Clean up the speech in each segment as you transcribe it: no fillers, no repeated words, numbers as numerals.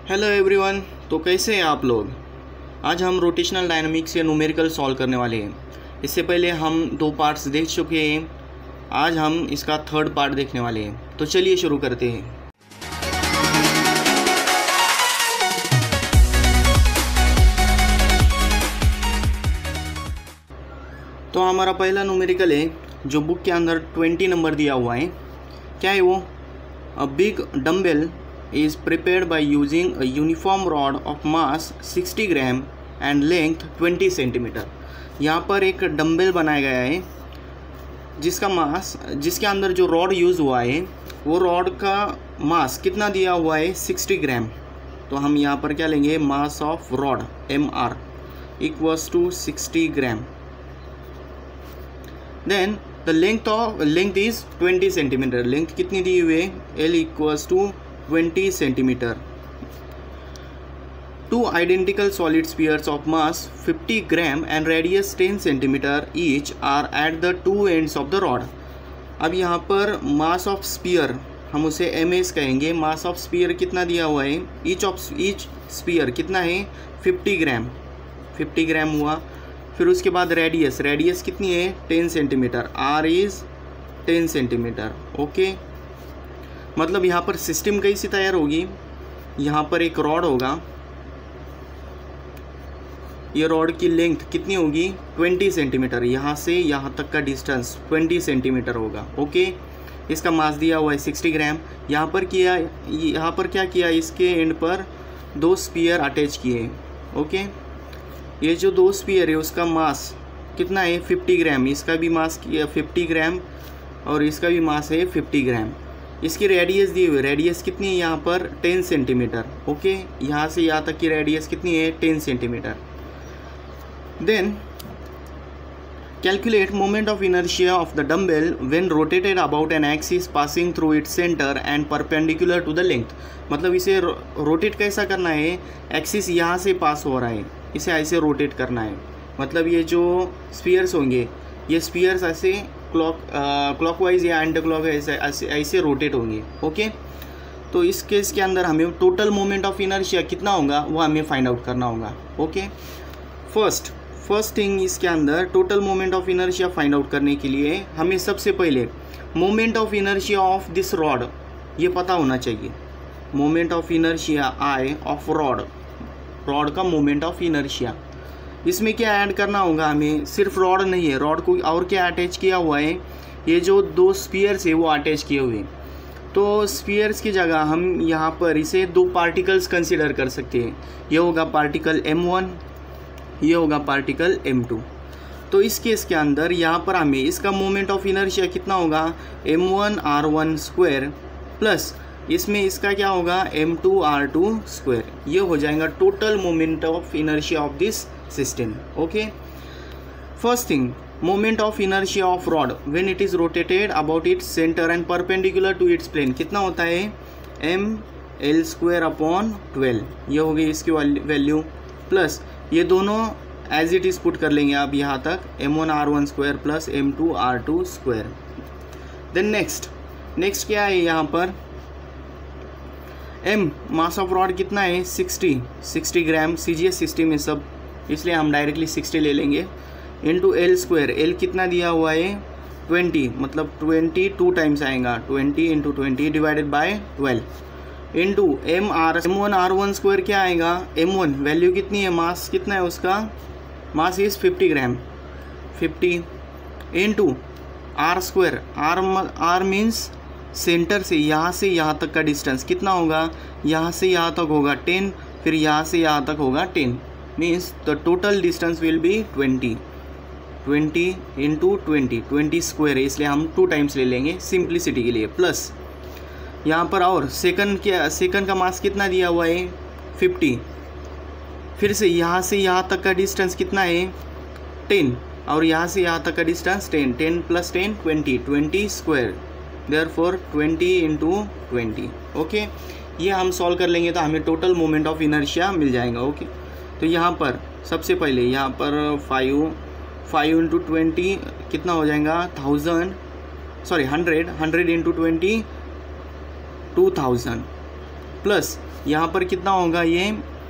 Hello everyone. तो कैसे हैं आप लोग। आज हम रोटेशनल डायनामिक्स या न्यूमेरिकल सॉल्व करने वाले हैं। इससे पहले हम 2 पार्ट्स देख चुके हैं। आज हम इसका 3rd पार्ट देखने वाले हैं। तो चलिए शुरू करते हैं। तो हमारा पहला न्यूमेरिकल है जो बुक के अंदर 20 नंबर दिया हुआ है। क्या है वो? A big dumbbell is prepared by using a uniform rod of mass 60 gram and length 20 centimetre. यहाँ पर एक डम्बेल बनाया गया है जिसके अंदर जो रॉड यूज़ हुआ है वो रॉड का मास कितना दिया हुआ है 60 ग्राम। तो हम यहाँ पर क्या लेंगे, mass of rod MR equals to 60 ग्राम। Then the length is 20 centimetre. Length कितनी दी हुई है? L equals to 20 centimetre. 2 identical solid spheres of mass 50 gram and radius 10 centimetre each are at the 2 ends of the rod। अब यहाँ पर mass of sphere हम उसे MS कहेंगे। मास ऑफ स्पीयर कितना दिया हुआ है? ईच स्पीयर कितना है? 50 ग्राम। 50 ग्राम हुआ। फिर उसके बाद रेडियस कितनी है? 10 centimetre. R is 10 centimetre. Okay, मतलब यहाँ पर सिस्टम कैसी तैयार होगी। यहाँ पर एक रॉड होगा। ये रॉड की लेंथ कितनी होगी? 20 सेंटीमीटर। यहाँ से यहाँ तक का डिस्टेंस 20 सेंटीमीटर होगा। ओके, इसका मास दिया हुआ है 60 ग्राम। यहाँ पर क्या किया, इसके एंड पर 2 स्पीयर अटैच किए। ओके, ये जो 2 स्पीयर है उसका मास कितना है? 50 ग्राम। इसका भी मास 50 ग्राम और इसका भी मास है 50 ग्राम। इसकी रेडियस दी हुई, रेडियस कितनी है यहाँ पर? 10 सेंटीमीटर। ओके, यहाँ से यहाँ तक की रेडियस कितनी है? 10 centimetre. Then calculate moment of inertia of the dumbbell when rotated about an axis passing through its centre and perpendicular to the length. मतलब इसे रोटेट कैसा करना है? एक्सिस यहाँ से पास हो रहा है, इसे ऐसे रोटेट करना है। मतलब ये जो स्फीयर्स होंगे, ये स्फीयर्स ऐसे क्लॉकवाइज या एंटी क्लॉकवाइज ऐसे रोटेट होंगे। ओके, तो इस केस के अंदर हमें टोटल मोमेंट ऑफ इनर्शिया कितना होगा वो हमें फाइंड आउट करना होगा। ओके, फर्स्ट थिंग इसके अंदर total moment of inertia find out करने के लिए हमें सबसे पहले moment of inertia of this rod ये पता होना चाहिए। Moment of inertia I of rod का मोमेंट ऑफ इनर्शिया। इसमें क्या ऐड करना होगा हमें? सिर्फ रॉड नहीं है, रॉड को और क्या अटैच किया हुआ है? ये जो 2 स्पीयर्स है वो अटैच किए हुए। तो स्पीयर्स की जगह हम यहाँ पर इसे 2 पार्टिकल्स कंसीडर कर सकते हैं। ये होगा पार्टिकल M1, ये होगा पार्टिकल M2। तो इस केस के अंदर यहाँ पर हमें इसका मोमेंट ऑफ इनर्शिया कितना होगा? M1R1 स्क्वायर प्लस इसमें इसका क्या होगा? M2R2 square. ये हो जाएगा total moment of inertia of this system. Okay, first thing, moment of inertia of rod when it is rotated about its centre and perpendicular to its plane कितना होता है? ML square upon 12। ये हो गई इसकी वैल्यू। प्लस ये दोनों as it is put कर लेंगे आप यहाँ तक, M1R1 square plus M2R2 square. Then next क्या है यहाँ पर? M मास ऑफ रॉड कितना है? 60 ग्राम। CGS सिस्टम में सब, इसलिए हम डायरेक्टली 60 ले लेंगे। इंटू L स्क्वायर, L कितना दिया हुआ है? 20, मतलब 20 2 टाइम्स आएगा। 20 into 20 divided by 12 into M1R1 square क्या आएगा? M1 वैल्यू कितनी है? मास कितना है उसका? Mass is 50 gram. 50 into R square, R means centre से यहाँ तक का डिस्टेंस कितना होगा? यहाँ से यहाँ तक होगा 10, फिर यहाँ से यहाँ तक होगा 10। Means the total distance will be 20 into 20 square है, इसलिए हम 2 टाइम्स ले लेंगे सिंप्लिसिटी के लिए। प्लस यहाँ पर और सेकंड का मास कितना दिया हुआ है? 50। फिर से यहाँ तक का डिस्टेंस कितना है? 10, और यहाँ से यहाँ तक का distance 10 plus 10 20 square, therefore 20 into 20। Okay, ये हम सॉल्व कर लेंगे तो हमें टोटल मोमेंट ऑफ इनर्शिया मिल जाएगा। ओके, तो यहाँ पर सबसे पहले यहाँ पर 5 इंटू 20 कितना हो जाएगा? 100 इंटू 20 2000 प्लस यहाँ पर कितना होगा, ये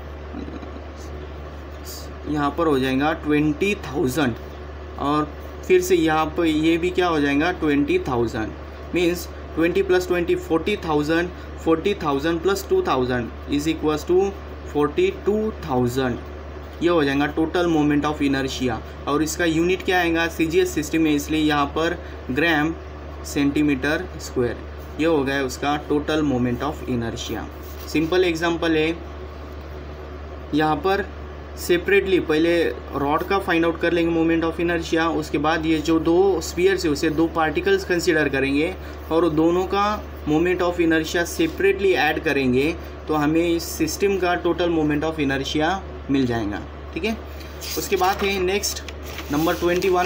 यहाँ पर हो जाएगा 20,000 और फिर से यहाँ पर ये भी क्या हो जाएगा 20,000, मीन्स 20 + 20 40,000, 40,000 + 2,000 इज इक्वल्स टू 42,000। ये हो जाएगा टोटल मोमेंट ऑफ इनर्शिया। और इसका यूनिट क्या आएगा, सीजीएस सिस्टम में, इसलिए यहाँ पर ग्राम सेंटीमीटर स्क्वायर। ये हो गया उसका total moment of inertia. Simple example है, यहाँ पर सेपरेटली पहले रॉड का फाइंड आउट कर लेंगे मोमेंट ऑफ इनर्शिया, उसके बाद ये जो दो स्फीयर्स है उसे दो पार्टिकल्स कंसीडर करेंगे और दोनों का moment of inertia separately add करेंगे तो हमें इस सिस्टम का टोटल मोमेंट ऑफ इनर्शिया मिल जाएगा। ठीक है, उसके बाद है नेक्स्ट नंबर 21।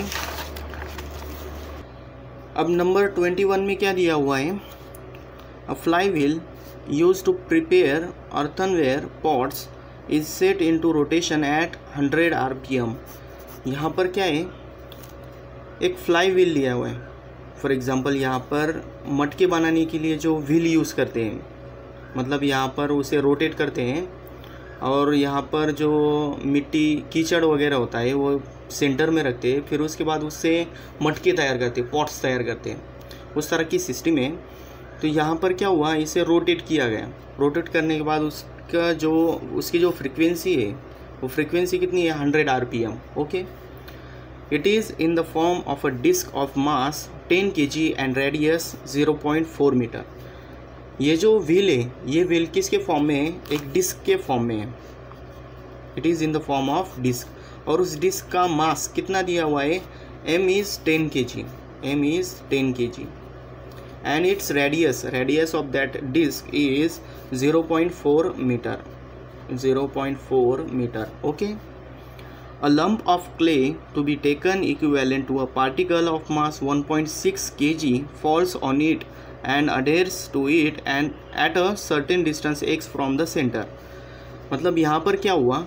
अब नंबर 21 में क्या दिया हुआ है, a flywheel used to prepare earthenware pots is set into rotation at 100 RPM। यहाँ पर क्या है, एक फ्लाई व्हील लिया हुआ है। फॉर एग्जांपल यहाँ पर मटके बनाने के लिए जो व्हील यूज़ करते हैं, मतलब यहाँ पर उसे रोटेट करते हैं और यहाँ पर जो मिट्टी कीचड़ वगैरह होता है वो सेंटर में रखते हैं, फिर उसके बाद उससे मटके तैयार करते हैं, पॉट्स तैयार करते हैं, उस तरह की सिस्टम है। तो यहाँ पर क्या हुआ, इसे रोटेट किया गया। रोटेट करने के बाद उसकी जो फ्रीक्वेंसी है वो फ्रीक्वेंसी कितनी है, 100 RPM। Okay, it is in the form of a disc of mass 10 kg and radius 0.4 metre. ये जो व्हील है, ये व्हील किसके फॉर्म में है, एक डिस्क के फॉर्म में है। It is in the form of disc और उस डिस्क का मास कितना दिया हुआ है, m is 10 kg, m is 10 kg and its radius of that disc is 0.4 meter, 0.4 meter. Okay, a lump of clay to be taken equivalent to a particle of mass 1.6 kg falls on it and adheres to it and at a certain distance x from the center। मतलब यहाँ पर क्या हुआ,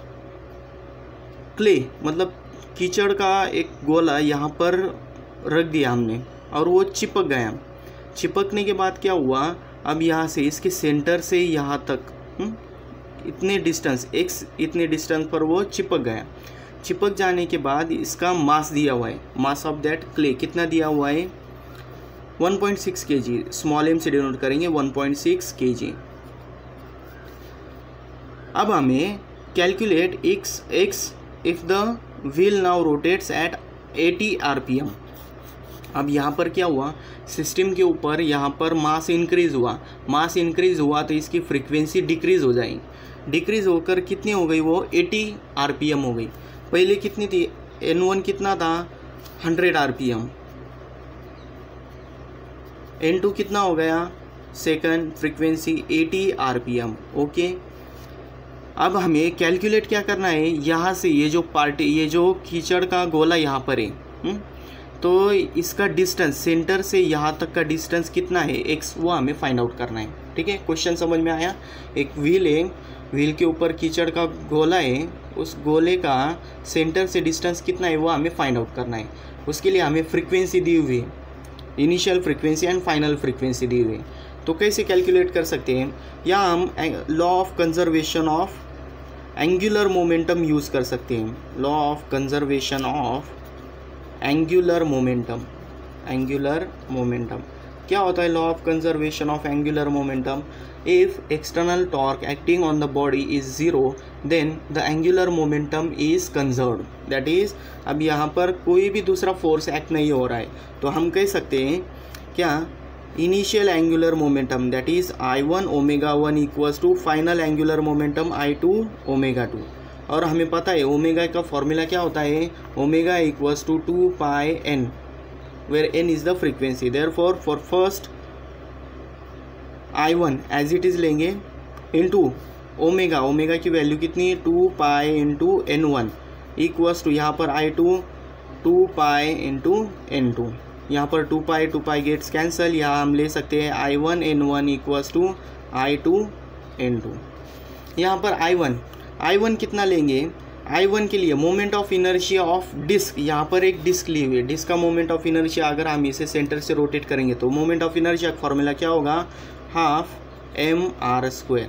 clay मतलब कीचड़ का एक गोला यहाँ पर रख दिया हमने और वो चिपक गया। चिपकने के बाद क्या हुआ, अब यहाँ से इसके सेंटर से यहाँ तक इतने डिस्टेंस x, इतने डिस्टेंस पर वो चिपक गया। चिपक जाने के बाद इसका मास दिया हुआ है, मास ऑफ दैट क्ले कितना दिया हुआ है, 1.6 kg, स्मॉल m से डिनोट करेंगे 1.6 kg। अब हमें calculate x if the wheel now rotates at 80 RPM। अब यहाँ पर क्या हुआ, सिस्टम के ऊपर यहाँ पर मास इंक्रीज़ हुआ तो इसकी फ्रीक्वेंसी डिक्रीज़ हो जाएगी। डिक्रीज़ होकर कितनी हो गई, वो 80 RPM हो गई। पहले कितनी थी, N1 कितना था, 100 RPM, N2 कितना हो गया, सेकंड फ्रीक्वेंसी 80 RPM। ओके, अब हमें कैलकुलेट क्या करना है, यहाँ से ये जो कीचड़ का गोला यहाँ पर है, तो इसका डिस्टेंस सेंटर से यहाँ तक का डिस्टेंस कितना है, x, वो हमें फाइंड आउट करना है। ठीक है, क्वेश्चन समझ में आया। एक व्हील है, व्हील के ऊपर कीचड़ का गोला है, उस गोले का सेंटर से डिस्टेंस कितना है वो हमें फाइंड आउट करना है। उसके लिए हमें फ्रीक्वेंसी दी हुई है, initial frequency and final frequency दी हुई है। तो कैसे कैलकुलेट कर सकते हैं, या हम law of conservation of angular momentum use कर सकते हैं। Law of conservation of angular momentum. क्या होता है law of conservation of angular momentum, if external torque acting on the body is 0 then the angular momentum is conserved. That is, अब यहाँ पर कोई भी दूसरा फोर्स एक्ट नहीं हो रहा है तो हम कह सकते हैं क्या, initial angular momentum that is I1 ω1 equals to final angular momentum I2 ω2। और हमें पता है ओमेगा का फॉर्मूला क्या होता है, omega equals to 2πn where n is the frequency. Therefore for first I1 as it is लेंगे इनटू ओमेगा की वैल्यू कितनी, 2π इंटू N1 इक्वल्स टू यहाँ पर I2 2π इंटू N2। यहाँ पर 2π गेट्स कैंसल, यहाँ हम ले सकते हैं I1 N1 equals to I2 N2। यहाँ पर I1 कितना लेंगे, I1 के लिए moment of inertia of disc, यहाँ पर एक डिस्क ली हुई है, डिस्क का मोमेंट ऑफ इनर्शिया अगर हम इसे सेंटर से रोटेट करेंगे तो मोमेंट ऑफ इनर्शिया का फॉर्मूला क्या होगा, ½ mr²।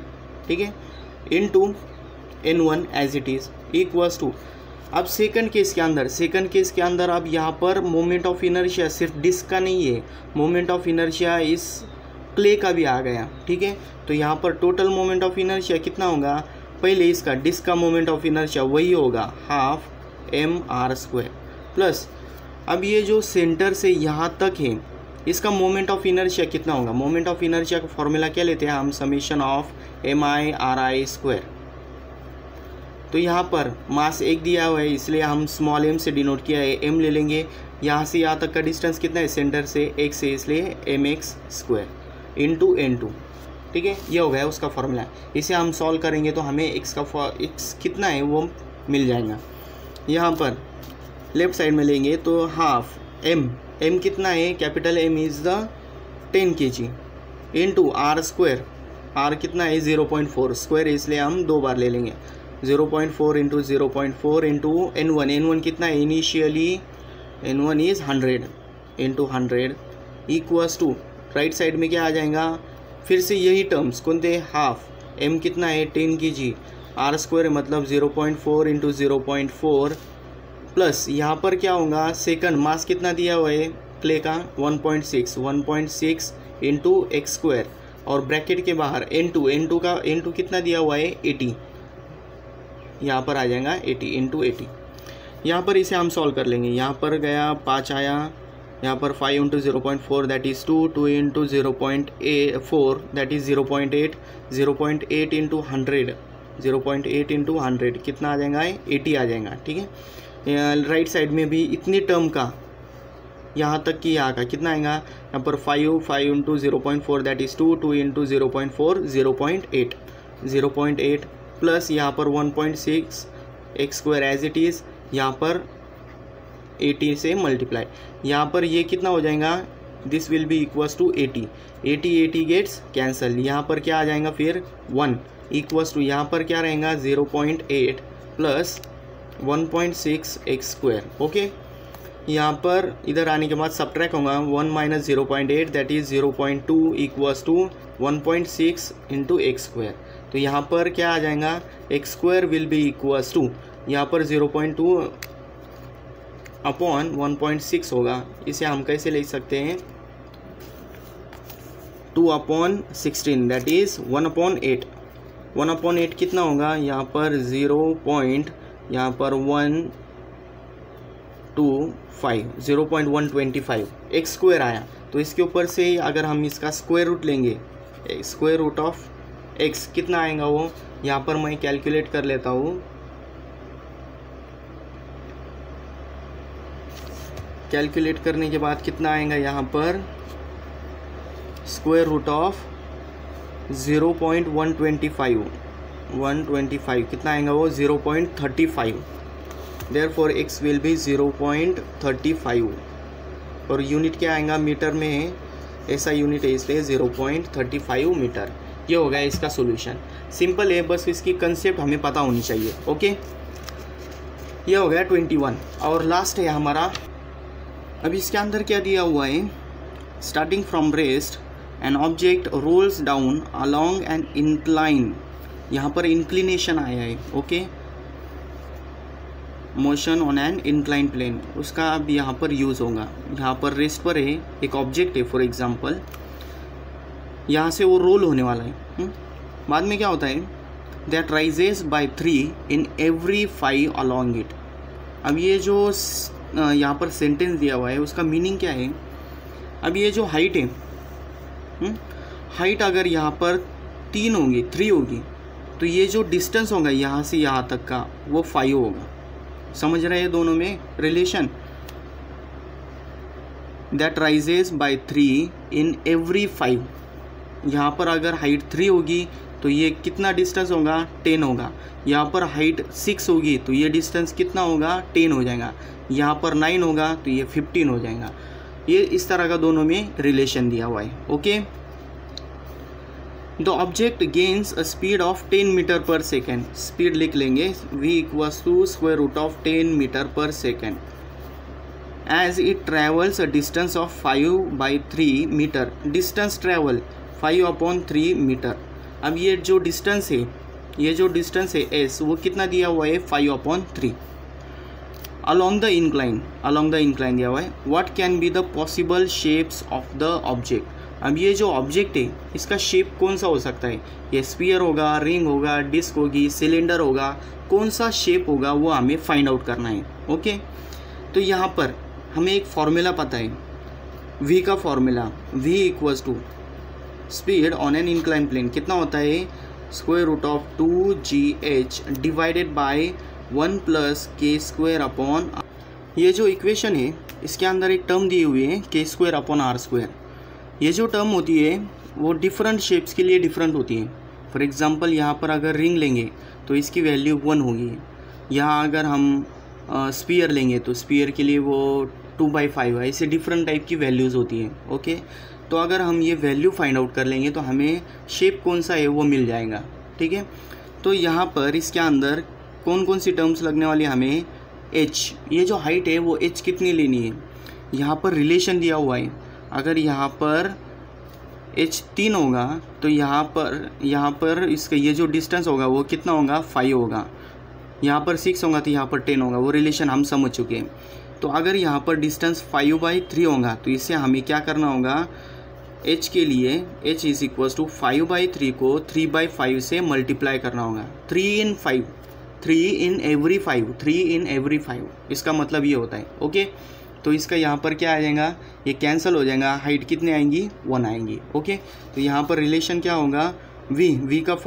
ठीक है, into n1 as it is equals to. अब सेकंड केस के अंदर अब यहाँ पर मोमेंट ऑफ इनर्शिया सिर्फ डिस्क का नहीं है, मोमेंट ऑफ इनर्शिया इस क्ले का भी आ गया, ठीक है। तो यहाँ पर टोटल मोमेंट ऑफ इनर्शिया कितना होगा, पहले इसका डिस्क का मोमेंट ऑफ इनर्शिया वही होगा हाफ mr² प्लस अब ये जो सेंटर से यहाँ तक है इसका मोमेंट ऑफ इनर्शिया कितना होगा, मोमेंट ऑफ इनर्शिया का फॉर्मूला क्या लेते हैं हम, समेशन ऑफ mi/ri²। तो यहाँ पर मास 1 दिया हुआ है इसलिए हम स्मॉल m से डिनोट किया है, m ले लेंगे। यहाँ से यहाँ तक का डिस्टेंस कितना है, सेंटर से x है इसलिए mx² इंटू n2, ठीक है। ये हो गया उसका फॉर्मूला। इसे हम सॉल्व करेंगे तो हमें x कितना है वो मिल जाएगा। यहाँ पर लेफ्ट साइड में लेंगे तो हाफ m कितना है, capital M is the 10 kg into r², r कितना है 0.4, स्क्वायर इसलिए हम 2 बार ले लेंगे, 0.4 इंटू 0.4 इंटू n1 कितना है, initially n1 is 100 into 100 equals to right side में क्या आ जाएगा, फिर से यही टर्म्स कौन थे, हाफ m कितना है 10 kg, r² मतलब 0.4 इंटू 0.4 प्लस यहाँ पर क्या होगा, सेकंड मास कितना दिया हुआ है क्ले का 1.6 इंटू x² और ब्रैकेट के बाहर n2 कितना दिया हुआ है 80, यहाँ पर आ जाएगा 80 इंटू 80। यहाँ पर इसे हम सॉल्व कर लेंगे, यहाँ पर गया 5 आया, यहाँ पर 5 into 0.4 that is 2 into 0.4 that is 0.8 into 100 0.8 into 100 कितना आ जाएगा, 80 आ जाएगा, ठीक है। राइट साइड में भी इतनी टर्म का यहाँ तक कि यहाँ का कितना आएगा, यहाँ पर 5 into 0.4 that is 2 into 0.4 0.8 plus यहाँ पर 1.6 x² एज इट इज़, यहाँ पर 80 से मल्टीप्लाई, यहाँ पर ये कितना हो जाएगा, this will be equals to 80 gets cancel, यहाँ पर क्या आ जाएगा फिर 1 इक्वल्स टू यहाँ पर क्या रहेगा 0.8 प्लस 1.6 x², ओके। यहाँ पर इधर आने के बाद सब्ट्रैक्ट होगा 1 minus 0.8 that is 0.2 equals to 1.6 into x²। तो यहाँ पर क्या आ जाएगा, x² will be equals to यहाँ पर 0.2 अपॉन 1.6 होगा, इसे हम कैसे लिख सकते हैं 2/16 दैट इज़ 1/8 कितना होगा, यहाँ पर 0.125 x² आया। तो इसके ऊपर से अगर हम इसका स्क्वायर रूट लेंगे, स्क्वायर रूट ऑफ x कितना आएगा वो, यहाँ पर मैं कैलकुलेट कर लेता हूँ, कैलकुलेट करने के बाद कितना आएगा, यहाँ पर स्क्वायर रूट ऑफ 0.125 कितना आएगा वो 0.35, देयरफॉर x विल बी 0.35 और यूनिट क्या आएगा, मीटर में है, ऐसा यूनिट है इसलिए 0.35 मीटर। ये हो गया इसका सॉल्यूशन, सिंपल है, बस इसकी कंसेप्ट हमें पता होनी चाहिए, ओके। ये हो गया 21 और लास्ट है हमारा। अब इसके अंदर क्या दिया हुआ है, starting from rest an object rolls down along an incline, यहाँ पर इंक्लिनेशन आया है, okay, motion on an incline plane, उसका अब यहाँ पर यूज़ होगा। यहाँ पर रेस्ट पर है, एक ऑब्जेक्ट है फॉर एग्जांपल, यहाँ से वो रोल होने वाला है, बाद में क्या होता है, that rises by 3 in every 5 along it. अब ये जो यहाँ पर सेंटेंस दिया हुआ है उसका मीनिंग क्या है, अब ये जो हाइट है, हाइट अगर यहाँ पर 3 होगी तो ये जो डिस्टेंस होगा यहाँ से यहाँ तक का वो 5 होगा। समझ रहे हैं दोनों में relation, that rises by 3 in every 5, यहाँ पर अगर हाइट 3 होगी तो ये कितना डिस्टेंस होगा 10 होगा, यहाँ पर हाइट 6 होगी तो ये डिस्टेंस कितना होगा 10 हो जाएगा, यहाँ पर 9 होगा तो ये 15 हो जाएगा। ये इस तरह का दोनों में रिलेशन दिया हुआ है, okay. The object gains a speed of 10 metre पर सेकेंड, स्पीड लिख लेंगे v equals to square root of 10 metre पर second, as it travels a distance of 5/3 metre, distance travel 5/3 metre. अब ये जो डिस्टेंस है एस, वो कितना दिया हुआ है 5/3। अलॉन्ग द इंक्लाइन दिया हुआ है। What can be the possible shapes of the object. अब ये जो ऑब्जेक्ट है इसका शेप कौन सा हो सकता है, ये स्फीयर होगा, रिंग होगा, डिस्क होगी, सिलेंडर होगा, कौन सा शेप होगा वो हमें फाइंड आउट करना है। ओके, तो यहाँ पर हमें एक फॉर्मूला पता है, v का formula, v equals to speed on an incline plane कितना होता है, √2gh डिवाइडेड बाय 1 + k² ये जो इक्वेशन है इसके अंदर एक टर्म दी हुई है k²/r²। ये जो टर्म होती है वो डिफरेंट शेप्स के लिए डिफरेंट होती है। फॉर एग्जांपल यहाँ पर अगर रिंग लेंगे तो इसकी वैल्यू 1 होगी। यहाँ अगर हम स्फीयर लेंगे तो स्फीयर के लिए वो 2/5 है। ऐसे डिफरेंट टाइप की वैल्यूज़ होती हैं। ओके, तो अगर हम ये वैल्यू फाइंड आउट कर लेंगे तो हमें शेप कौन सा है वो मिल जाएगा। ठीक है, तो यहाँ पर इसके अंदर कौन कौन सी टर्म्स लगने वाली, हमें h, ये जो हाइट है वो h कितनी लेनी है, यहाँ पर रिलेशन दिया हुआ है। अगर यहाँ पर h 3 होगा तो यहाँ पर इसका ये जो डिस्टेंस होगा वो कितना होगा, 5 होगा। यहाँ पर 6 होगा तो यहाँ पर 10 होगा, वो रिलेशन हम समझ चुके हैं। तो अगर यहाँ पर डिस्टेंस 5/3 होगा तो इससे हमें क्या करना होगा, h के लिए h इज इक्वल्स टू 5/3 को 3/5 से मल्टीप्लाई करना होगा। 3 in every 5, इसका मतलब ये होता है। ओके, तो इसका यहाँ पर क्या आ जाएगा, ये कैंसिल हो जाएगा, हाइट कितने आएंगी, 1 आएंगी। ओके, तो यहाँ पर रिलेशन क्या होगा, v का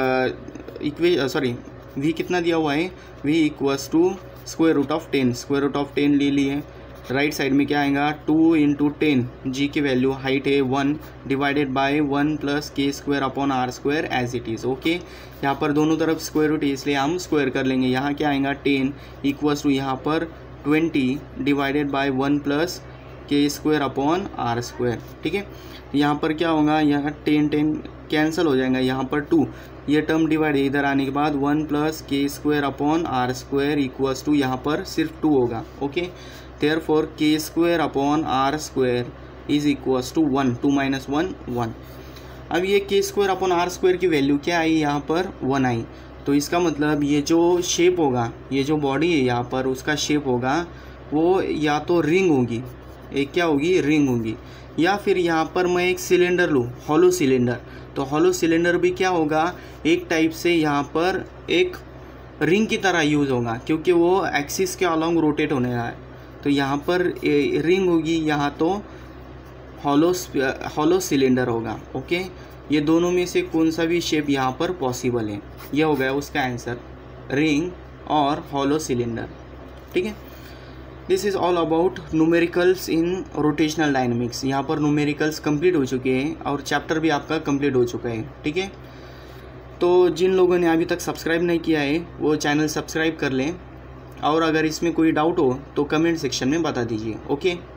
v कितना दिया हुआ है, v इक्वल्स टू √10 ले लिए। राइट साइड में क्या आएगा, 2 × 10, g की वैल्यू हाइट है 1 divided by 1 + k²/r² as it is. Okay, यहाँ पर दोनों तरफ स्क्वायर रूट है इसलिए हम स्क्वायर कर लेंगे। यहाँ क्या आएगा, 10 इक्वल्स टू यहाँ पर 20 डिवाइडेड बाय 1 + k²/r²। ठीक है, यहाँ पर क्या होगा, यहाँ 10 कैंसिल हो जाएगा, यहाँ पर 2, ये टर्म डिवाइड इधर आने के बाद 1 + k²/r² इक्वल्स टू यहाँ पर सिर्फ 2 होगा। Okay, therefore k²/r² is equals to 1, 2 - 1 1। अब ये k²/r² की वैल्यू क्या आई, यहाँ पर 1 आई। तो इसका मतलब ये जो शेप होगा, ये जो बॉडी है यहाँ पर उसका शेप होगा वो या तो रिंग होगी, एक क्या होगी, रिंग होगी, या फिर यहाँ पर मैं एक सिलेंडर लूँ, हॉलो सिलेंडर। तो हॉलो सिलेंडर भी क्या होगा, एक टाइप से यहाँ पर एक रिंग की तरह यूज़ होगा क्योंकि वो एक्सिस के अलॉन्ग रोटेट होने रहा है। तो यहाँ पर रिंग होगी, यहाँ तो हॉलो सिलेंडर होगा। ओके, ये दोनों में से कौन सा भी शेप यहाँ पर पॉसिबल है, ये हो गया उसका आंसर, रिंग और हॉलो सिलेंडर। ठीक है, this is all about numericals in rotational dynamics. यहाँ पर न्यूमेरिकल्स कंप्लीट हो चुके हैं और चैप्टर भी आपका कंप्लीट हो चुका है। ठीक है, तो जिन लोगों ने अभी तक सब्सक्राइब नहीं किया है वो चैनल सब्सक्राइब कर लें, और अगर इसमें कोई डाउट हो तो कमेंट सेक्शन में बता दीजिए। ओके।